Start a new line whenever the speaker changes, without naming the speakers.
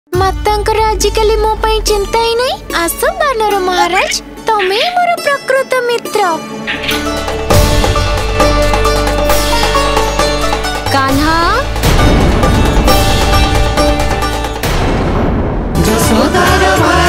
मातांकर आजिकाली मो पई चिंता ही नहीं। आस बानर महाराज तमे मोर प्रकृत मित्र। कान्हा
जसोदार